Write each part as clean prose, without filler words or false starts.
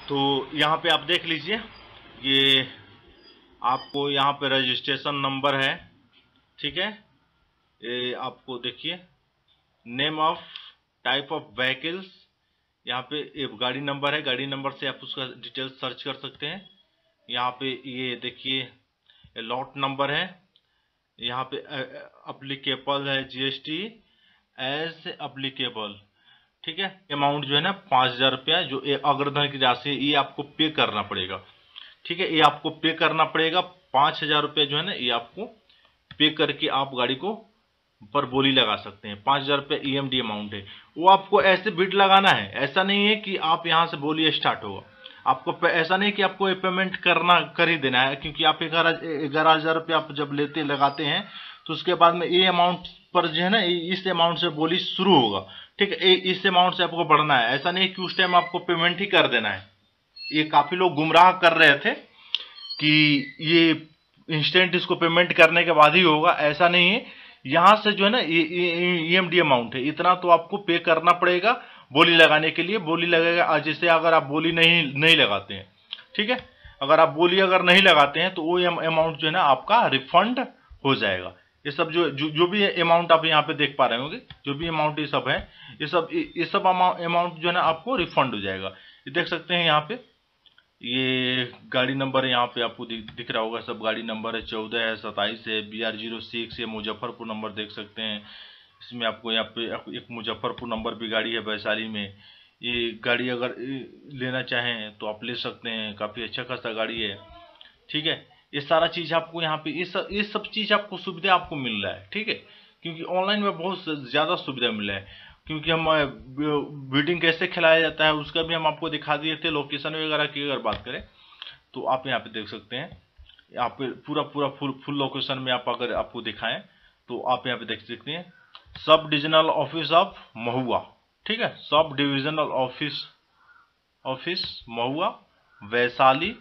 तो यहाँ पे आप देख लीजिए, ये आपको यहाँ पे रजिस्ट्रेशन नंबर है, ठीक है। ये आपको देखिए, name of type of vehicles, यहाँ पे ये गाड़ी नंबर है, गाड़ी नंबर से आप उसका डिटेल्स सर्च कर सकते हैं। यहाँ पे ये देखिए लॉट नंबर है, यहाँ पे अप्लीकेबल है जीएसटी एज अप्लीकेबल, ठीक है। अमाउंट जो है ना 5,000 रुपया, जो अग्रधन की राशि ये आपको पे करना पड़ेगा, ठीक है। ये आपको पे करना पड़ेगा 5,000 रुपया जो है ना, ये आपको पे करके आप गाड़ी को पर बोली लगा सकते हैं। 5,000 रुपये ईएमडी अमाउंट है, वो आपको ऐसे बिड लगाना है। ऐसा नहीं है कि आप यहां से बोली स्टार्ट होगा, आपको ऐसा नहीं कि आपको ये पेमेंट कर ही देना है, क्योंकि आप 11,000 रुपये आप जब लगाते हैं तो उसके बाद में ये अमाउंट पर जो है ना, इस अमाउंट से बोली शुरू होगा, ठीक है। इस अमाउंट से आपको बढ़ना है, ऐसा नहीं कि उस टाइम आपको पेमेंट ही कर देना है। ये काफी लोग गुमराह कर रहे थे कि ये इंस्टेंट इसको पेमेंट करने के बाद ही होगा, ऐसा नहीं है। यहां से जो है ना ईएमडी अमाउंट है, इतना तो आपको पे करना पड़ेगा बोली लगाने के लिए। बोली लगेगा, जैसे अगर आप बोली नहीं लगाते हैं, ठीक है, अगर बोली नहीं लगाते हैं तो वो अमाउंट जो है ना आपका रिफंड हो जाएगा। ये सब जो भी अमाउंट आप यहाँ पे देख पा रहे होंगे, जो भी अमाउंट ये सब है, ये सब अमाउंट जो है ना आपको रिफंड हो जाएगा। ये देख सकते हैं यहाँ पे, ये गाड़ी नंबर यहाँ पे आपको दिख रहा होगा, सब गाड़ी नंबर है, 14 है, 27 है, BR06 है, मुजफ्फरपुर नंबर देख सकते हैं। इसमें आपको यहाँ पे एक मुजफ्फरपुर नंबर भी गाड़ी है वैशाली में। ये गाड़ी अगर लेना चाहें तो आप ले सकते हैं, काफ़ी अच्छा खासा गाड़ी है, ठीक है। ये सारा चीज़ आपको यहाँ पे ये सब चीज़ आपको सुविधा आपको मिल रहा है, ठीक है, क्योंकि ऑनलाइन में बहुत ज़्यादा सुविधा मिल रहा है। क्योंकि हम बिडिंग कैसे खिलाया जाता है उसका भी हम आपको दिखा दिए थे। लोकेशन वगैरह की अगर बात करें तो आप यहाँ पे देख सकते हैं, यहाँ पे पूरा फुल लोकेशन में आप अगर आपको दिखाएं तो आप यहाँ पे देख सकते हैं, सब डिविजनल ऑफिस ऑफ महुआ, ठीक है, sub divisional office Mahua, Vaishali,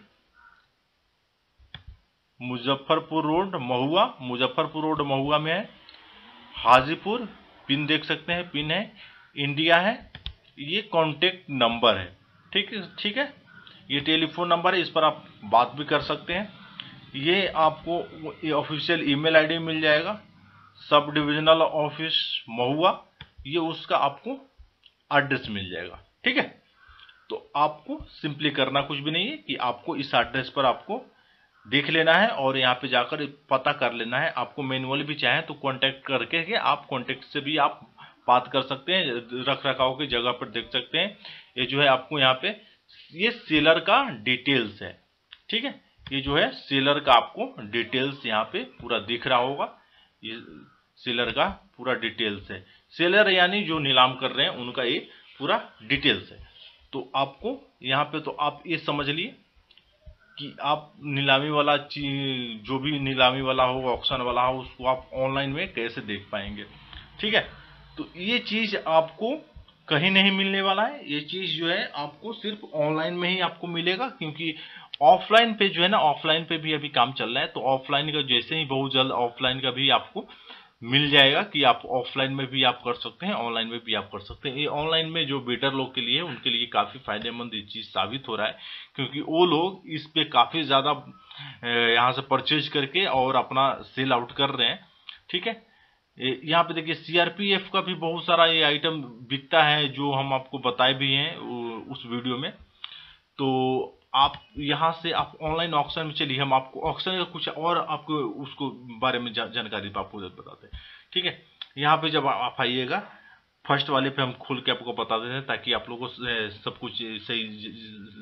Muzaffarpur road Mahua, Muzaffarpur road Mahua में है। हाजीपुर पिन देख सकते हैं, पिन है, इंडिया है। ये कॉन्टेक्ट नंबर है, ठीक है। ये टेलीफोन नंबर है, इस पर आप बात भी कर सकते हैं। ये आपको ये ऑफिशियल ईमेल आईडी मिल जाएगा, सब डिविजनल ऑफिस महुआ, ये उसका आपको एड्रेस मिल जाएगा, ठीक है। तो आपको सिंपली करना कुछ भी नहीं है कि आपको इस एड्रेस पर आपको देख लेना है और यहाँ पे जाकर पता कर लेना है। आपको मैनुअली भी चाहे तो कांटेक्ट करके आप कांटेक्ट से भी आप बात कर सकते हैं, रख रखाव की जगह पर देख सकते हैं। ये जो है आपको यहाँ पे ये सेलर का डिटेल्स है, ठीक है। ये जो है सेलर का आपको डिटेल्स यहाँ पे पूरा दिख रहा होगा, ये सेलर का पूरा डिटेल्स है। सेलर यानी जो नीलाम कर रहे हैं उनका ये पूरा डिटेल्स है। तो आपको यहाँ पे तो आप ये समझ लिए कि आप नीलामी वाला चीज, जो भी नीलामी वाला हो, ऑक्शन वाला हो, उसको आप ऑनलाइन में कैसे देख पाएंगे, ठीक है। तो ये चीज आपको कहीं नहीं मिलने वाला है, ये चीज जो है आपको सिर्फ ऑनलाइन में ही आपको मिलेगा। क्योंकि ऑफलाइन पे जो है ना, ऑफलाइन पे भी अभी काम चल रहा है, तो ऑफलाइन का जैसे ही बहुत जल्द ऑफलाइन का भी आपको मिल जाएगा कि आप ऑफलाइन में भी आप कर सकते हैं, ऑनलाइन में भी आप कर सकते हैं। ये ऑनलाइन में जो बेटर लोग के लिए, उनके लिए काफी फायदेमंद ये चीज साबित हो रहा है, क्योंकि वो लोग इस पे काफी ज्यादा यहाँ से परचेज करके और अपना सेल आउट कर रहे हैं, ठीक है। यहाँ पे देखिए सीआरपीएफ का भी बहुत सारा ये आइटम बिकता है, जो हम आपको बताए भी हैं उस वीडियो में। तो आप यहाँ से आप ऑनलाइन ऑक्शन में चलिए, हम आपको ऑक्शन का कुछ और आपको उसको बारे में जानकारी आपको बताते हैं, ठीक है। यहाँ पे जब आप आइएगा, फर्स्ट वाले पे हम खोल के आपको बता देते हैं ताकि आप लोगों को सब कुछ सही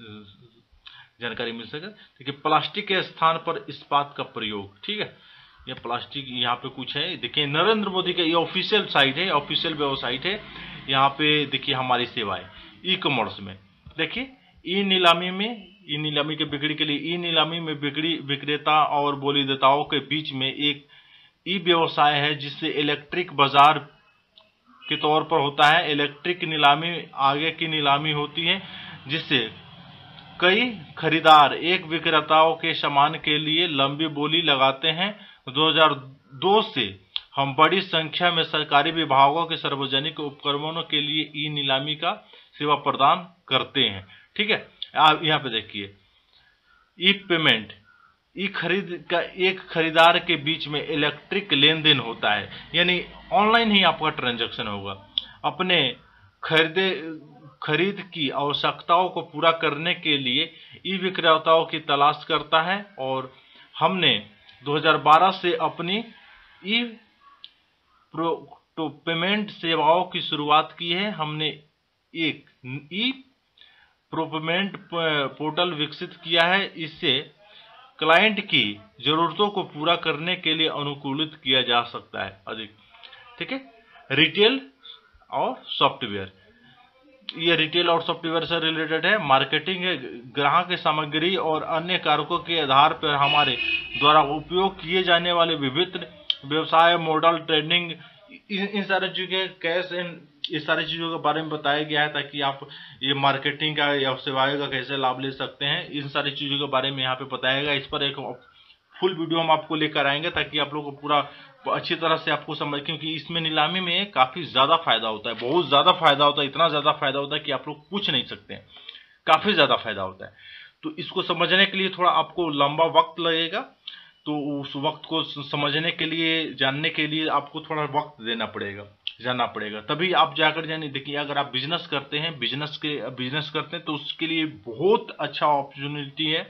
जानकारी मिल सके। देखिए प्लास्टिक के स्थान पर इस्पात का प्रयोग, ठीक है। ये प्लास्टिक यहाँ पे कुछ है, देखिए नरेंद्र मोदी का ये ऑफिशियल साइट है, ऑफिशियल वेबसाइट है। यहाँ पे देखिए हमारी सेवाएं ई कॉमर्स में, देखिए ई नीलामी के बिक्री के लिए ई नीलामी में विक्रेता और बोलीदाताओं के बीच में एक ई व्यवसाय है, जिससे इलेक्ट्रिक बाजार के तौर पर होता है। इलेक्ट्रिक नीलामी आगे की नीलामी होती है, जिससे कई खरीदार एक विक्रेताओं के सामान के लिए लंबी बोली लगाते हैं। 2002 से हम बड़ी संख्या में सरकारी विभागों के सार्वजनिक उपक्रमों के लिए ई नीलामी का सेवा प्रदान करते हैं, ठीक है। आप यहाँ पे देखिए, ई पेमेंट, ई खरीद का एक खरीदार के बीच में इलेक्ट्रिक लेन देन होता है, यानी ऑनलाइन ही आपका ट्रांजैक्शन होगा। अपने खरीद की आवश्यकताओं को पूरा करने के लिए ई विक्रेताओं की तलाश करता है, और हमने 2012 से अपनी ई पेमेंट सेवाओं की शुरुआत की है। हमने एक ई पेमेंट पोर्टल विकसित किया है, इससे क्लाइंट की जरूरतों को पूरा करने के लिए अनुकूलित किया जा सकता है अधिक। ठीक है, रिटेल और सॉफ्टवेयर, ये रिटेल और सॉफ्टवेयर से रिलेटेड है। मार्केटिंग है, ग्राहक की सामग्री और अन्य कारकों के आधार पर हमारे द्वारा उपयोग किए जाने वाले विभिन्न व्यवसाय मॉडल, ट्रेडिंग, इन सारी चीजें, कैश एंड इस सारी चीजों के बारे में बताया गया है, ताकि आप ये मार्केटिंग का या सेवाएं का कैसे लाभ ले सकते हैं, इन सारी चीजों के बारे में यहाँ पे बताएगा। इस पर एक फुल वीडियो हम आपको लेकर आएंगे, ताकि आप लोगों को पूरा अच्छी तरह से आपको समझ, क्योंकि इसमें नीलामी में काफी ज्यादा फायदा होता है, बहुत ज्यादा फायदा होता है, इतना ज्यादा फायदा होता है कि आप लोग पूछ नहीं सकते हैं, काफी ज्यादा फायदा होता है। तो इसको समझने के लिए थोड़ा आपको लंबा वक्त लगेगा, तो उस वक्त को समझने के लिए, जानने के लिए आपको थोड़ा वक्त देना पड़ेगा, जानना पड़ेगा, तभी आप जाकर जाने। देखिए, अगर आप बिजनेस करते हैं, बिजनेस करते हैं तो उसके लिए बहुत अच्छा अपॉर्चुनिटी है,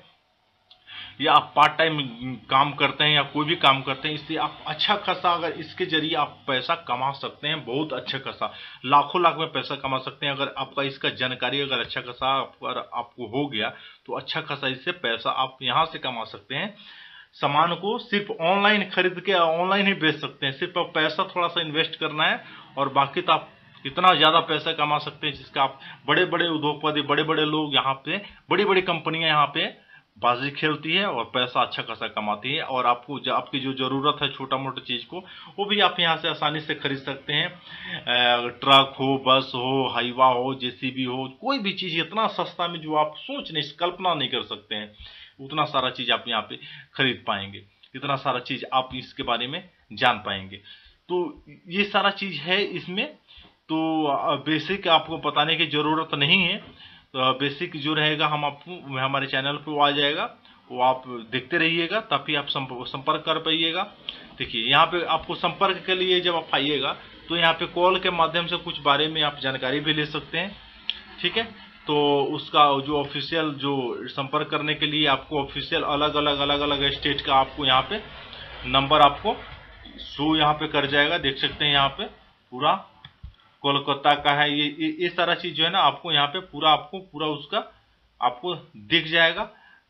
या आप पार्ट टाइम काम करते हैं या कोई भी काम करते हैं, इससे आप अच्छा खासा, अगर इसके जरिए आप पैसा कमा सकते हैं, बहुत अच्छा खासा, लाखों लाख में पैसा कमा सकते हैं। अगर आपका इसका जानकारी अगर अच्छा खासा अगर आपको हो गया तो अच्छा खासा इससे पैसा आप यहां से कमा सकते हैं। सामान को सिर्फ ऑनलाइन खरीद के ऑनलाइन ही बेच सकते हैं, सिर्फ आप पैसा थोड़ा सा इन्वेस्ट करना है, और बाकी तो आप इतना ज्यादा पैसा कमा सकते हैं जिसका आप बड़े बड़े उद्योगपति, बड़े बड़े लोग यहाँ पे, बड़ी बड़ी कंपनियां यहाँ पे बाजी खेलती है और पैसा अच्छा खासा कमाती है, और आपको आपकी जो जरूरत है छोटा मोटा चीज को, वो भी आप यहाँ से आसानी से खरीद सकते हैं। ट्रक हो, बस हो, हाईवा हो, जेसीबी हो, कोई भी चीज इतना सस्ता में जो आप सोच नहीं, कल्पना नहीं कर सकते हैं, उतना सारा चीज आप यहाँ पे खरीद पाएंगे, इतना सारा चीज आप इसके बारे में जान पाएंगे। तो ये सारा चीज है इसमें, तो बेसिक आपको बताने की जरूरत नहीं है। तो बेसिक जो रहेगा हम आपको हमारे चैनल पे वो आ जाएगा, वो आप देखते रहिएगा, तभी आप संपर्क कर पाइएगा। देखिए, यहाँ पे आपको संपर्क के लिए जब आप आइएगा तो यहाँ पे कॉल के माध्यम से कुछ बारे में आप जानकारी भी ले सकते हैं। ठीक है, तो उसका जो ऑफिशियल, जो संपर्क करने के लिए आपको ऑफिशियल अलग अलग स्टेट का आपको यहाँ पे नंबर आपको शो यहाँ पे कर जाएगा, देख सकते हैं यहाँ पे पूरा कोलकाता का है, ये सारा चीज जो है ना आपको यहाँ पे पूरा उसका आपको दिख जाएगा।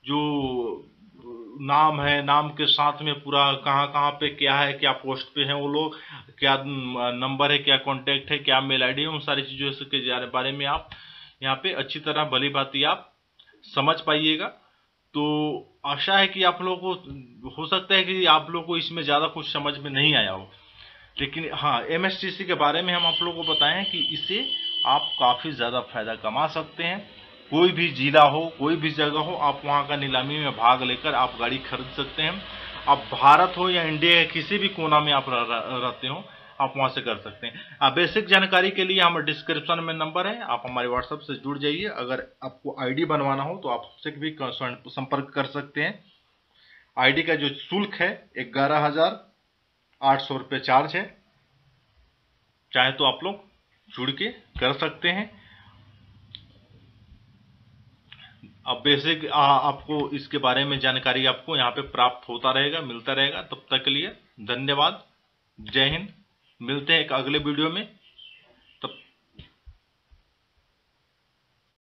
जो नाम है, नाम के साथ में पूरा कहाँ पे क्या है, क्या पोस्ट पे है वो लोग, क्या नंबर है, क्या कांटेक्ट है, क्या मेल आईडी है, उन सारी चीजों के बारे में आप यहाँ पे अच्छी तरह भली भांति आप समझ पाइएगा। तो आशा है कि आप लोगों को, हो सकता है कि आप लोगों को इसमें ज्यादा कुछ समझ में नहीं आया हो, लेकिन हाँ, एमएसटीसी के बारे में हम आप लोगों को बताएं कि इससे आप काफी ज्यादा फायदा कमा सकते हैं। कोई भी जिला हो, कोई भी जगह हो, आप वहां का नीलामी में भाग लेकर आप गाड़ी खरीद सकते हैं। आप भारत हो या इंडिया के किसी भी कोना में आप रहते हो, आप वहां से कर सकते हैं। बेसिक जानकारी के लिए हमारे डिस्क्रिप्शन में नंबर है, आप हमारे व्हाट्सएप से जुड़ जाइए। अगर आपको आईडी बनवाना हो तो आप उससे भी संपर्क कर सकते हैं। आईडी का जो शुल्क है 11,800 रुपये चार्ज है, चाहे तो आप लोग जुड़ के कर सकते हैं। अब बेसिक आपको इसके बारे में जानकारी आपको यहाँ पे प्राप्त होता रहेगा, मिलता रहेगा। तब तक के लिए धन्यवाद, जय हिंद। मिलते हैं एक अगले वीडियो में।